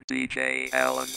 DJ Allen.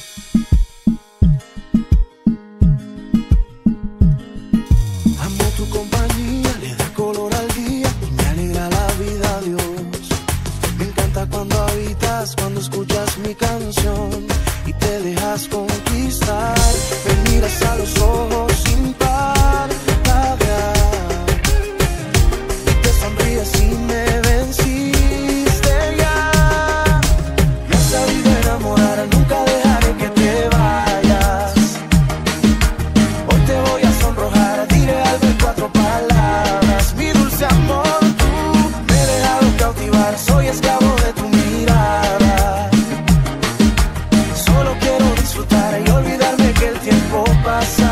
Amo tu compañía, le da color al día y me alegra la vida, Dios. Me encanta cuando habitas, cuando escuchas mi canción y te dejas conquistar. Me miras a los ojos sin parpadear y te sonríes y me venciste ya. Me has sabido enamorar, nunca dejaré que te vayas. Hoy te voy a sonrojar, diré algo en 4 palabras. Mi dulce amor, tú me he dejado cautivar, soy esclavo de tu mirada. Solo quiero disfrutar y olvidarme que el tiempo pasa.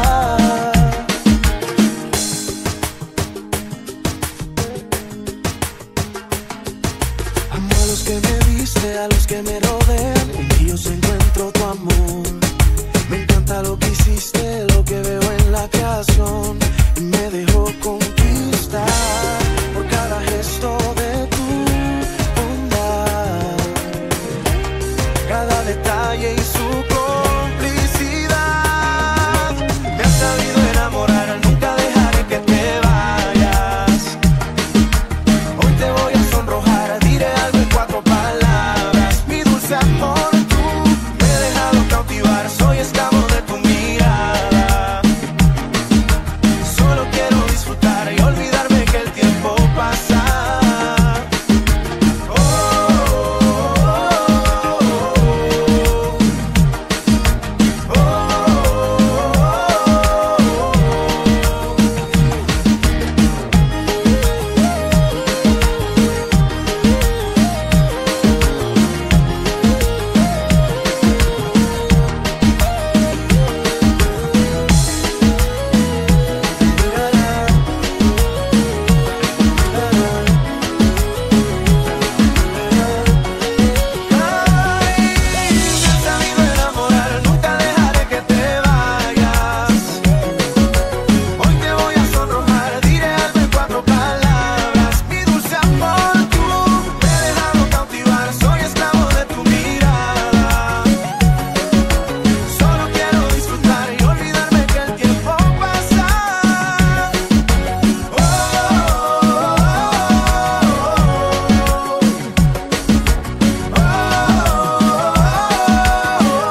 Amo a los que me viste, a los que me rodean, en ellos encuentro tu amor. Me encanta lo que hiciste, lo que veo en la creación y me dejo conquistar por cada gesto de tu bondad, cada detalle y su complicidad. Me has sabido enamorar, nunca dejaré que te vayas. Hoy te voy a sonrojar, diré algo en 4 palabras. Mi dulce amor, tú me he dejado cautivar, soy esclavo de tu mirada. Solo quiero disfrutar y olvidarme que el tiempo pasa. Oh, oh, oh, oh, oh.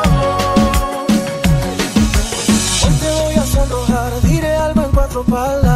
Hoy te voy a sonrojar, diré algo en 4 palabras.